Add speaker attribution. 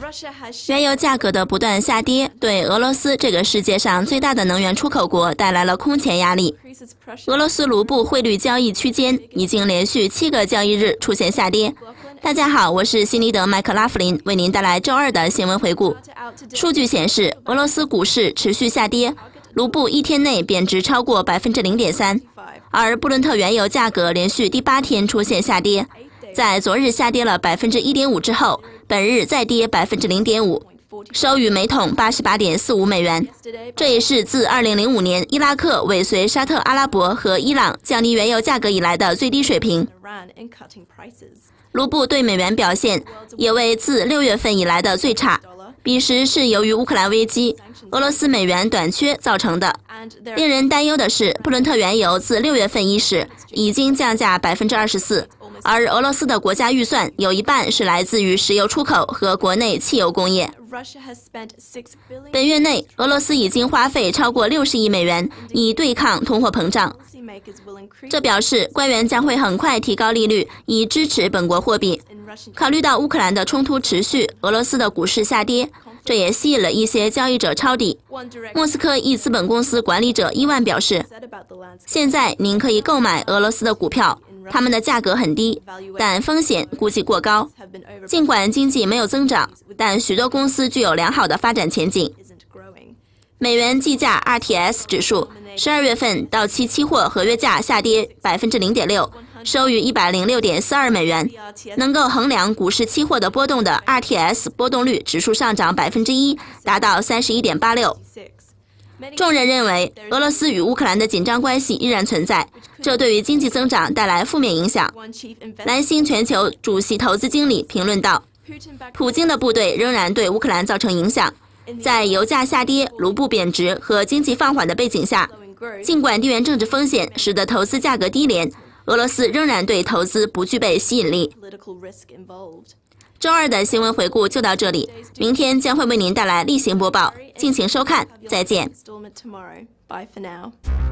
Speaker 1: 原油价格的不断下跌，对俄罗斯这个世界上最大的能源出口国带来了空前压力。俄罗斯卢布汇率交易区间已经连续7个交易日出现下跌。大家好，我是辛尼德·麦克拉弗林，为您带来周二的新闻回顾。数据显示，俄罗斯股市持续下跌，卢布1天内贬值超过0.3%，而布伦特原油价格连续第8天出现下跌。在昨日下跌了1.5%之后，本日再跌0.5%，收于每桶88.45美元。这也是自2005年伊拉克尾随沙特阿拉伯和伊朗降低原油价格以来的最低水平。卢布对美元表现也为自6月份以来的最差，彼时是由于乌克兰危机、俄罗斯美元短缺造成的。令人担忧的是，布伦特原油自6月份伊始已经降价24%，而俄罗斯的国家预算有一半是来自于石油出口和国内汽油工业。本月内，俄罗斯已经花费超过60亿美元以对抗通货膨胀，这表示官员将会很快提高利率以支持本国货币。考虑到乌克兰的冲突持续，俄罗斯的股市下跌，这也吸引了一些交易者抄底。莫斯科一资本公司管理者伊万表示，现在您可以购买俄罗斯的股票，它们的价格很低，但风险估计过高。尽管经济没有增长，但许多公司具有良好的发展前景。美元计价 RTS 指数12月份到期期货合约价下跌0.6%，收于106.42美元。能够衡量股市期货的波动的 RTS 波动率指数上涨1%，达到31.86%。众人认为，俄罗斯与乌克兰的紧张关系依然存在，这对于经济增长带来负面影响。蓝星全球主席投资经理评论道：“普京的部队仍然对乌克兰造成影响。在油价下跌、卢布贬值和经济放缓的背景下，尽管地缘政治风险使得投资价格低廉，俄罗斯仍然对投资不具备吸引力。”周二的新闻回顾就到这里，明天将会为您带来例行播报，敬请收看，再见。